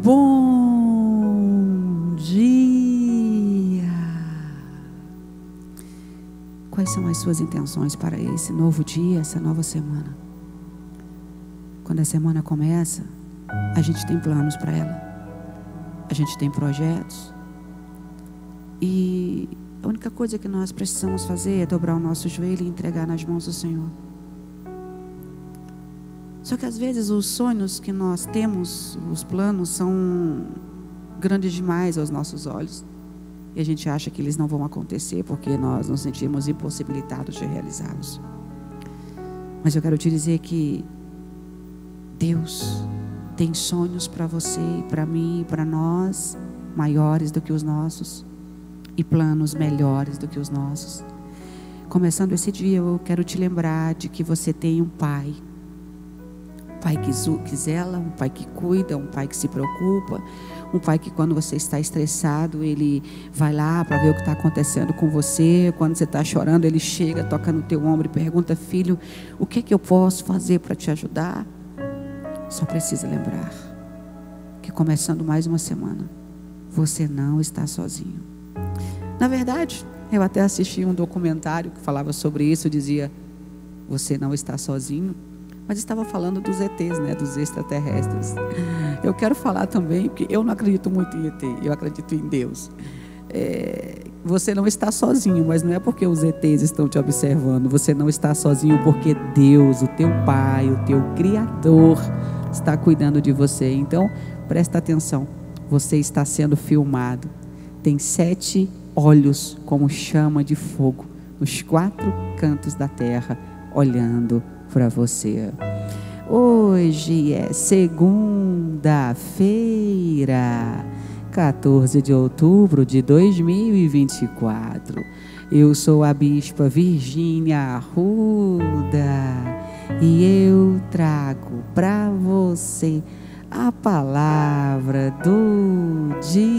Bom dia! Quais são as suas intenções para esse novo dia, essa nova semana? Quando a semana começa, a gente tem planos para ela, a gente tem projetos, e a única coisa que nós precisamos fazer é dobrar o nosso joelho e entregar nas mãos do Senhor. Só que às vezes os sonhos que nós temos, os planos, são grandes demais aos nossos olhos. E a gente acha que eles não vão acontecer porque nós nos sentimos impossibilitados de realizá-los. Mas eu quero te dizer que Deus tem sonhos para você e para mim e para nós, maiores do que os nossos, e planos melhores do que os nossos. Começando esse dia, eu quero te lembrar de que você tem um pai. Um pai que zela, um pai que cuida, um pai que se preocupa, um pai que quando você está estressado, ele vai lá para ver o que está acontecendo com você. Quando você está chorando, ele chega, toca no teu ombro e pergunta: filho, o que é que eu posso fazer para te ajudar? Só precisa lembrar que começando mais uma semana, você não está sozinho. Na verdade, eu até assisti um documentário que falava sobre isso, dizia: você não está sozinho. Mas estava falando dos ETs, né, dos extraterrestres. Eu quero falar também, porque eu não acredito muito em ET, eu acredito em Deus. Você não está sozinho, mas não é porque os ETs estão te observando. Você não está sozinho porque Deus, o teu Pai, o teu Criador, está cuidando de você. Então, presta atenção, você está sendo filmado. Tem 7 olhos como chama de fogo nos 4 cantos da terra, olhando para você. Hoje é segunda-feira, 14 de outubro de 2024. Eu sou a Bispa Virgínia Arruda e eu trago para você a palavra do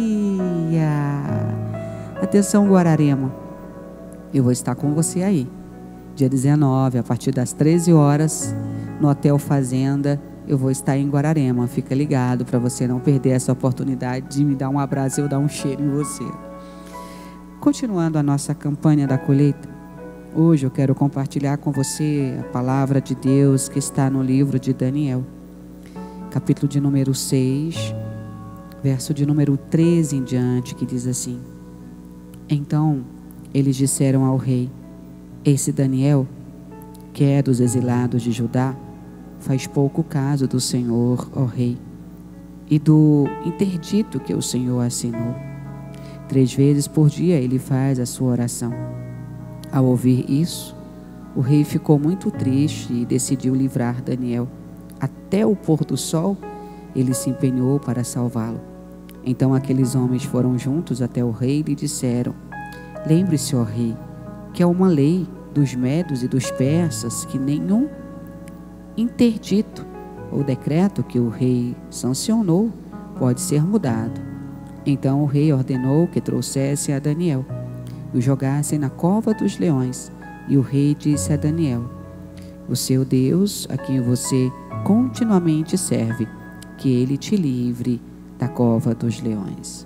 dia. Atenção, Guararema, eu vou estar com você aí dia 19, a partir das 13 horas, no Hotel Fazenda. Eu vou estar em Guararema. Fica ligado para você não perder essa oportunidade de me dar um abraço e eu dar um cheiro em você. Continuando a nossa campanha da colheita, hoje eu quero compartilhar com você a palavra de Deus que está no livro de Daniel, capítulo de número 6, verso de número 13 em diante, que diz assim: então eles disseram ao rei: esse Daniel, que é dos exilados de Judá, faz pouco caso do Senhor, ó rei, e do interdito que o Senhor assinou. 3 vezes por dia ele faz a sua oração. Ao ouvir isso, o rei ficou muito triste e decidiu livrar Daniel. Até o pôr do sol, ele se empenhou para salvá-lo. Então aqueles homens foram juntos até o rei e lhe disseram: lembre-se, ó rei, que é uma lei dos medos e dos persas que nenhum interdito ou decreto que o rei sancionou pode ser mudado. Então o rei ordenou que trouxessem a Daniel e o jogassem na cova dos leões. E o rei disse a Daniel: o seu Deus, a quem você continuamente serve, que ele te livre da cova dos leões.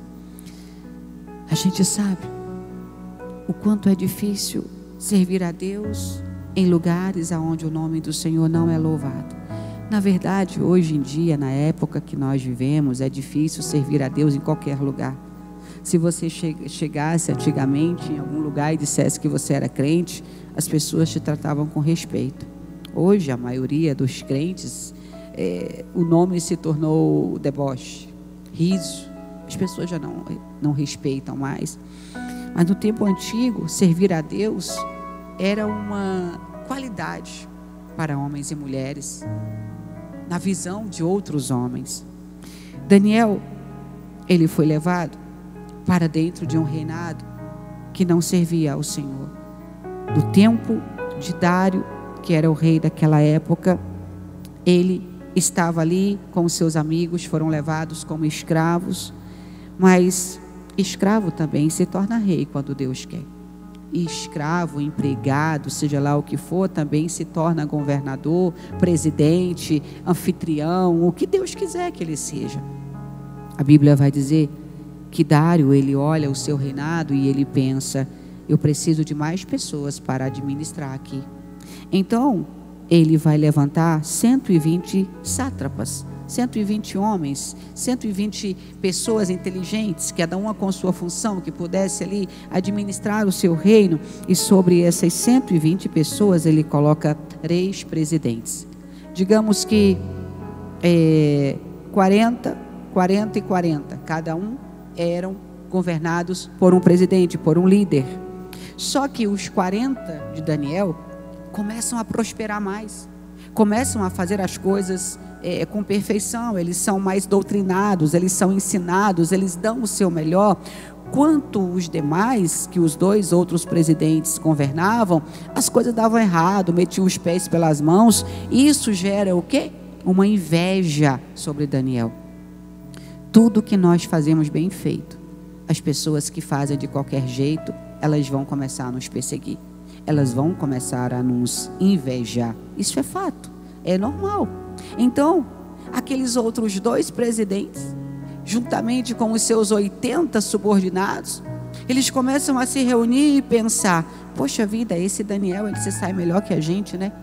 A gente sabe o quanto é difícil servir a Deus em lugares onde o nome do Senhor não é louvado. Na verdade, hoje em dia, na época que nós vivemos, é difícil servir a Deus em qualquer lugar. Se você chegasse antigamente em algum lugar e dissesse que você era crente, as pessoas te tratavam com respeito. Hoje, a maioria dos crentes, o nome se tornou deboche, riso. As pessoas já não respeitam mais. Mas no tempo antigo, servir a Deus era uma qualidade para homens e mulheres, na visão de outros homens. Daniel, ele foi levado para dentro de um reinado que não servia ao Senhor. No tempo de Dário, que era o rei daquela época, ele estava ali com os seus amigos, foram levados como escravos, mas escravo também se torna rei quando Deus quer. E escravo, empregado, seja lá o que for, também se torna governador, presidente, anfitrião, o que Deus quiser que ele seja. A Bíblia vai dizer que Dário, ele olha o seu reinado e ele pensa: eu preciso de mais pessoas para administrar aqui. Então, ele vai levantar 120 sátrapas, 120 homens, 120 pessoas inteligentes, cada uma com sua função, que pudesse ali administrar o seu reino. E sobre essas 120 pessoas, ele coloca 3 presidentes. Digamos que 40 e 40, cada um eram governados por um presidente, por um líder. Só que os 40 de Daniel começam a prosperar mais, começam a fazer as coisas com perfeição. Eles são mais doutrinados, eles são ensinados, eles dão o seu melhor. Quanto os demais, que os 2 outros presidentes governavam, as coisas davam errado, metiam os pés pelas mãos. Isso gera o quê? Uma inveja sobre Daniel. Tudo que nós fazemos bem feito, as pessoas que fazem de qualquer jeito, elas vão começar a nos perseguir. Elas vão começar a nos invejar. Isso é fato, é normal. Então, aqueles outros 2 presidentes, juntamente com os seus 80 subordinados, eles começam a se reunir e pensar: poxa vida, esse Daniel, ele se sai melhor que a gente, né?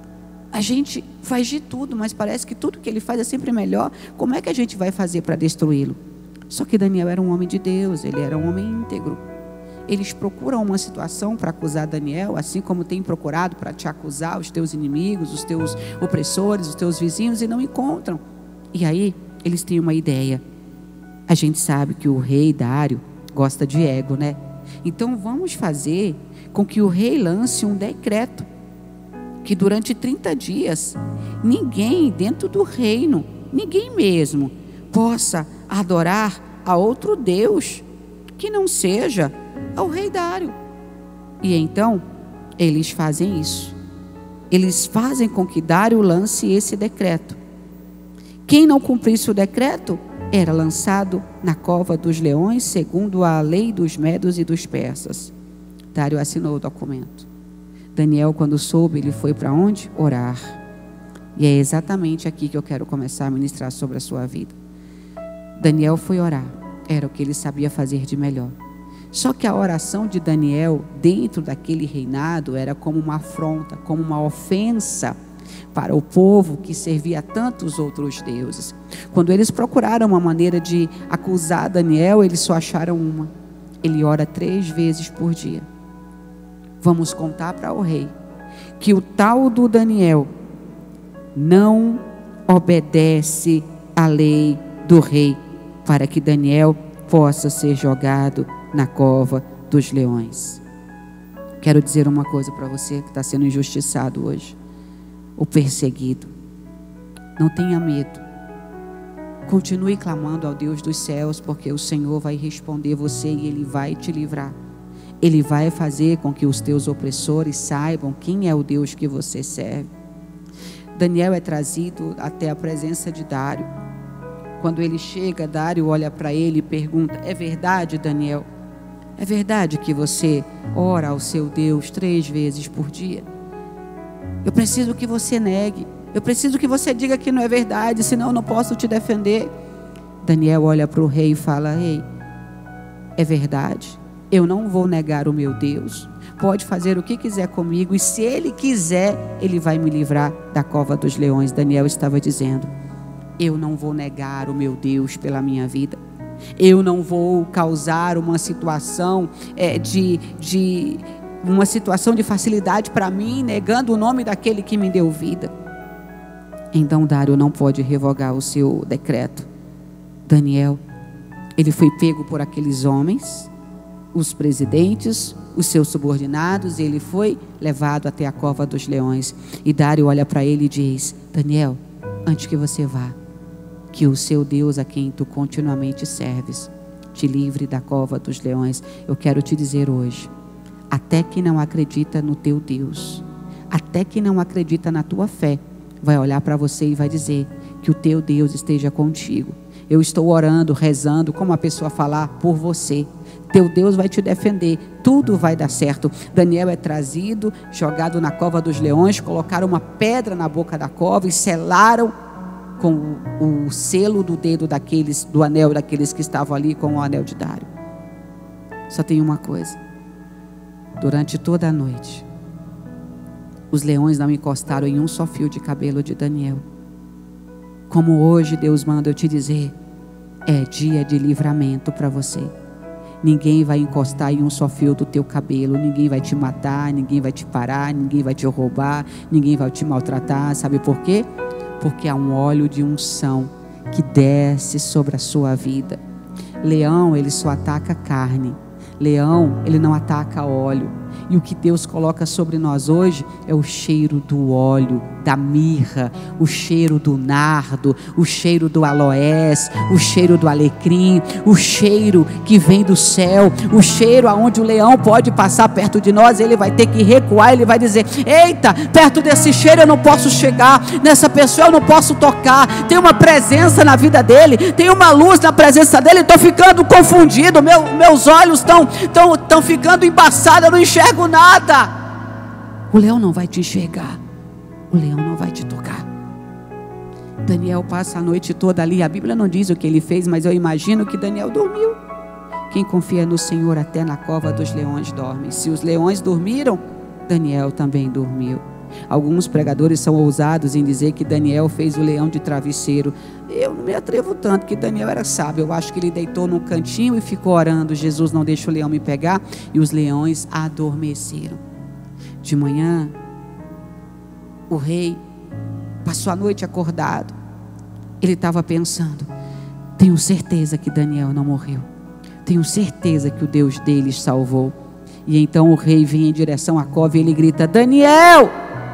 A gente faz de tudo, mas parece que tudo que ele faz é sempre melhor. Como é que a gente vai fazer para destruí-lo? Só que Daniel era um homem de Deus, ele era um homem íntegro. Eles procuram uma situação para acusar Daniel, assim como tem procurado para te acusar os teus inimigos, os teus opressores, os teus vizinhos, e não encontram. E aí, eles têm uma ideia. A gente sabe que o rei Dário gosta de ego, né? Então, vamos fazer com que o rei lance um decreto, que durante 30 dias, ninguém dentro do reino, ninguém mesmo, possa adorar a outro Deus, que não seja ao rei Dário. E então, eles fazem isso. Eles fazem com que Dário lance esse decreto. Quem não cumprisse o decreto, era lançado na cova dos leões, segundo a lei dos medos e dos persas. Dário assinou o documento. Daniel, quando soube, ele foi para onde? Orar. E é exatamente aqui que eu quero começar a ministrar sobre a sua vida. Daniel foi orar. Era o que ele sabia fazer de melhor. Só que a oração de Daniel, dentro daquele reinado, era como uma afronta, como uma ofensa para o povo que servia a tantos outros deuses. Quando eles procuraram uma maneira de acusar Daniel, eles só acharam uma. Ele ora 3 vezes por dia. Vamos contar para o rei que o tal do Daniel não obedece à lei do rei, para que Daniel possa ser jogado na cova dos leões. Quero dizer uma coisa para você que está sendo injustiçado hoje, o perseguido. Não tenha medo. Continue clamando ao Deus dos céus, porque o Senhor vai responder você e Ele vai te livrar. Ele vai fazer com que os teus opressores saibam quem é o Deus que você serve. Daniel é trazido até a presença de Dário. Quando ele chega, Dário olha para ele e pergunta: é verdade, Daniel? É verdade que você ora ao seu Deus 3 vezes por dia? Eu preciso que você negue. Eu preciso que você diga que não é verdade, senão eu não posso te defender. Daniel olha para o rei e fala: ei, é verdade. Eu não vou negar o meu Deus. Pode fazer o que quiser comigo, e se Ele quiser, Ele vai me livrar da cova dos leões. Daniel estava dizendo: eu não vou negar o meu Deus pela minha vida. Eu não vou causar uma situação uma situação de facilidade para mim, negando o nome daquele que me deu vida. Então Dário não pode revogar o seu decreto. Daniel, ele foi pego por aqueles homens, os presidentes, os seus subordinados, e ele foi levado até a cova dos leões. E Dário olha para ele e diz: Daniel, antes que você vá, que o seu Deus, a quem tu continuamente serves, te livre da cova dos leões. Eu quero te dizer hoje, até que não acredita no teu Deus, até que não acredita na tua fé, vai olhar para você e vai dizer que o teu Deus esteja contigo. Eu estou orando, rezando, como a pessoa falar por você. Teu Deus vai te defender, tudo vai dar certo. Daniel é trazido, jogado na cova dos leões, colocaram uma pedra na boca da cova e selaram com o selo do dedo do anel daqueles que estavam ali com o anel de Dário. Só tem uma coisa: durante toda a noite, os leões não encostaram em um só fio de cabelo de Daniel. Como hoje Deus manda eu te dizer, é dia de livramento para você. Ninguém vai encostar em um só fio do teu cabelo, ninguém vai te matar, ninguém vai te parar, ninguém vai te roubar, ninguém vai te maltratar. Sabe por quê? Porque há um óleo de unção que desce sobre a sua vida. Leão, ele só ataca carne. Leão, ele não ataca óleo. E o que Deus coloca sobre nós hoje é o cheiro do óleo, da mirra, o cheiro do nardo, o cheiro do aloés, o cheiro do alecrim, o cheiro que vem do céu, o cheiro aonde o leão pode passar perto de nós, ele vai ter que recuar, ele vai dizer: eita, perto desse cheiro eu não posso chegar, nessa pessoa eu não posso tocar, tem uma presença na vida dele, tem uma luz na presença dele, estou ficando confundido, meus olhos estão ficando embaçados, eu não enxergo nada. O leão não vai te enxergar, o leão não vai te tocar. Daniel passa a noite toda ali. A Bíblia não diz o que ele fez, mas eu imagino que Daniel dormiu. Quem confia no Senhor até na cova dos leões dorme. Se os leões dormiram, Daniel também dormiu. Alguns pregadores são ousados em dizer que Daniel fez o leão de travesseiro. Eu não me atrevo tanto, que Daniel era sábio. Eu acho que ele deitou num cantinho e ficou orando: Jesus, não deixa o leão me pegar. E os leões adormeceram. De manhã, o rei passou a noite acordado. Ele estava pensando: tenho certeza que Daniel não morreu, tenho certeza que o Deus deles salvou. E então o rei vem em direção à cova e ele grita: Daniel,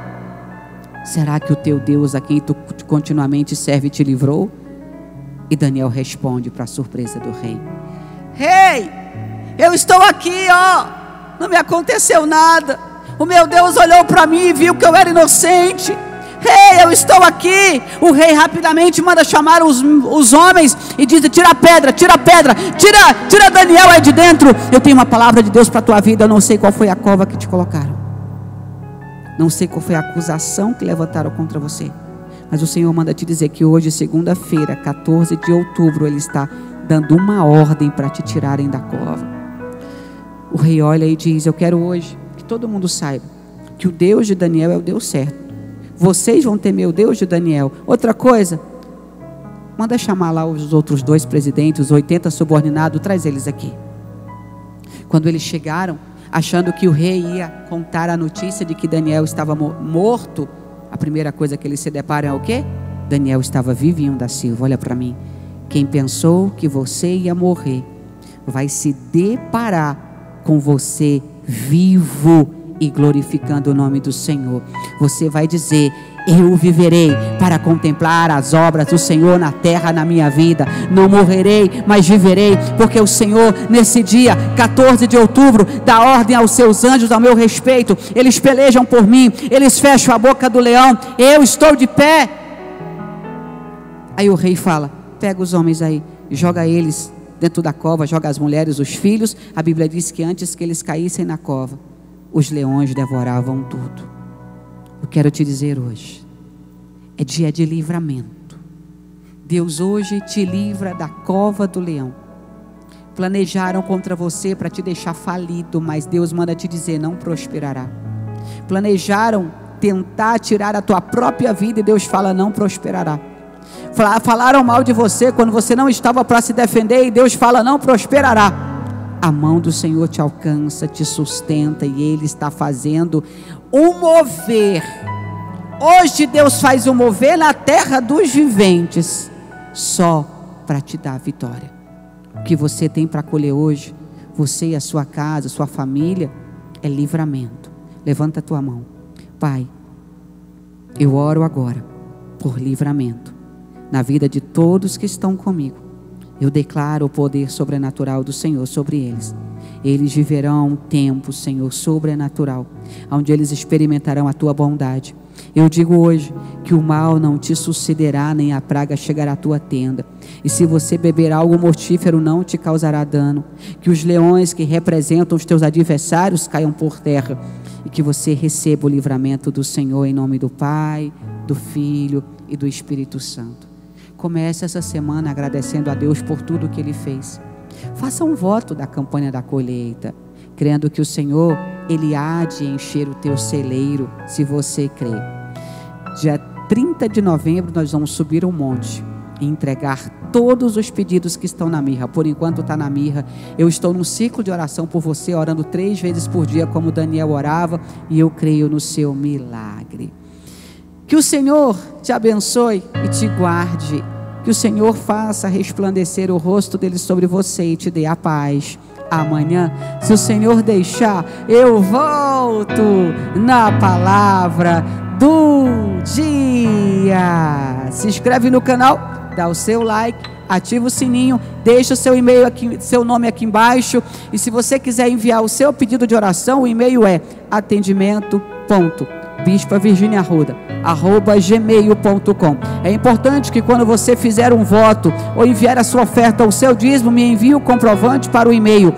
será que o teu Deus, a quem tu continuamente serve, te livrou? E Daniel responde, para a surpresa do rei: Rei, eu estou aqui, ó, não me aconteceu nada. O meu Deus olhou para mim e viu que eu era inocente. Rei, eu estou aqui. O rei rapidamente manda chamar os homens e diz: tira a pedra, tira Daniel aí de dentro. Eu tenho uma palavra de Deus para a tua vida. Eu não sei qual foi a cova que te colocaram, não sei qual foi a acusação que levantaram contra você, mas o Senhor manda te dizer que hoje, segunda-feira, 14 de outubro, Ele está dando uma ordem para te tirarem da cova. O rei olha e diz: eu quero hoje que todo mundo saiba que o Deus de Daniel é o Deus certo. Vocês vão temer o Deus de Daniel. Outra coisa, manda chamar lá os outros 2 presidentes, os 80 subordinados, traz eles aqui. Quando eles chegaram, achando que o rei ia contar a notícia de que Daniel estava morto, a primeira coisa que eles se deparam é o quê? Daniel estava vivinho da Silva. Olha para mim: quem pensou que você ia morrer, vai se deparar com você vivo e glorificando o nome do Senhor. Você vai dizer: eu viverei para contemplar as obras do Senhor na terra, na minha vida. Não morrerei, mas viverei, porque o Senhor, nesse dia 14 de outubro, dá ordem aos seus anjos ao meu respeito. Eles pelejam por mim, eles fecham a boca do leão. Eu estou de pé. Aí o rei fala: pega os homens aí, joga eles dentro da cova, joga as mulheres, os filhos. A Bíblia diz que antes que eles caíssem na cova, os leões devoravam tudo. Eu quero te dizer hoje, é dia de livramento. Deus hoje te livra da cova do leão. Planejaram contra você para te deixar falido, mas Deus manda te dizer: não prosperará. Planejaram tentar tirar a tua própria vida e Deus fala: não prosperará. Falaram mal de você quando você não estava para se defender e Deus fala: não prosperará. A mão do Senhor te alcança, te sustenta, e Ele está fazendo um mover. Hoje Deus faz um mover na terra dos viventes, só para te dar vitória. O que você tem para colher hoje, você e a sua casa, sua família, é livramento. Levanta a tua mão. Pai, eu oro agora por livramento na vida de todos que estão comigo. Eu declaro o poder sobrenatural do Senhor sobre eles. Eles viverão um tempo, Senhor, sobrenatural, onde eles experimentarão a tua bondade. Eu digo hoje que o mal não te sucederá, nem a praga chegará à tua tenda. E se você beber algo mortífero, não te causará dano. Que os leões que representam os teus adversários caiam por terra. E que você receba o livramento do Senhor, em nome do Pai, do Filho e do Espírito Santo. comece essa semana agradecendo a Deus por tudo que Ele fez. Faça um voto da campanha da colheita, crendo que o Senhor, Ele há de encher o teu celeiro, se você crer. Dia 30 de novembro nós vamos subir um monte e entregar todos os pedidos que estão na mirra. Por enquanto está na mirra. Eu estou num ciclo de oração por você, orando 3 vezes por dia, como Daniel orava, e eu creio no seu milagre. Que o Senhor te abençoe e te guarde. Que o Senhor faça resplandecer o rosto dele sobre você e te dê a paz. Amanhã, se o Senhor deixar, eu volto na palavra do dia. Se inscreve no canal, dá o seu like, ativa o sininho, deixa o seu e-mail aqui, seu nome aqui embaixo. E se você quiser enviar o seu pedido de oração, o e-mail é atendimento.bispavirginiarruda@gmail.com. É importante que quando você fizer um voto ou enviar a sua oferta ou seu dízimo, me envie o comprovante para o e-mail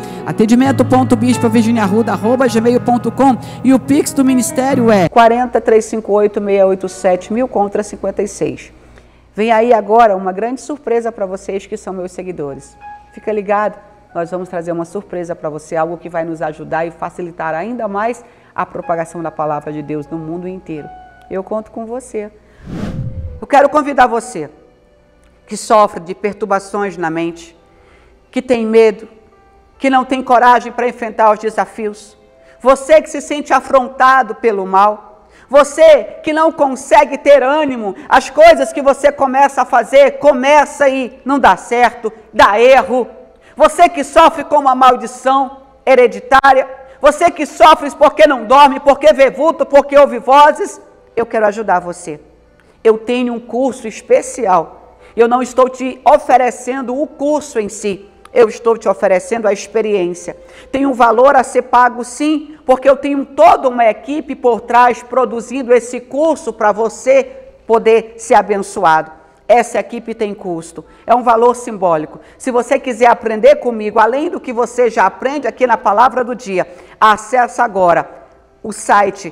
atendimento.bispavirginiarruda@gmail.com, e o Pix do Ministério é 40-358-687-1000 contra 56. Vem aí agora uma grande surpresa para vocês que são meus seguidores. Fica ligado, nós vamos trazer uma surpresa para você, algo que vai nos ajudar e facilitar ainda mais a propagação da palavra de Deus no mundo inteiro. Eu conto com você. Eu quero convidar você que sofre de perturbações na mente, que tem medo, que não tem coragem para enfrentar os desafios, você que se sente afrontado pelo mal, você que não consegue ter ânimo, as coisas que você começa a fazer, começa e não dá certo, dá erro, você que sofre com uma maldição hereditária, você que sofre porque não dorme, porque vê vulto, porque ouve vozes, eu quero ajudar você. Eu tenho um curso especial. Eu não estou te oferecendo o curso em si, eu estou te oferecendo a experiência. Tem um valor a ser pago, sim, porque eu tenho toda uma equipe por trás produzindo esse curso para você poder ser abençoado. Essa equipe tem custo, é um valor simbólico. Se você quiser aprender comigo, além do que você já aprende aqui na Palavra do Dia, acesse agora o site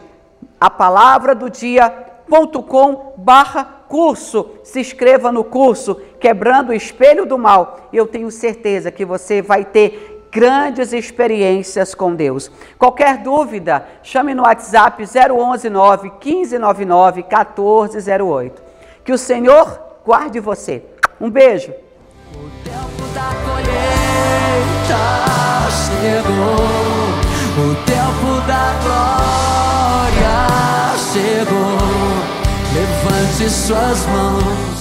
apalavradodia.com/curso. Se inscreva no curso Quebrando o Espelho do Mal. Eu tenho certeza que você vai ter grandes experiências com Deus. Qualquer dúvida, chame no WhatsApp 011 9 1599 1408. Que o Senhor guarde você. Um beijo. O tempo da colheita chegou, o tempo da glória chegou. Levante suas mãos.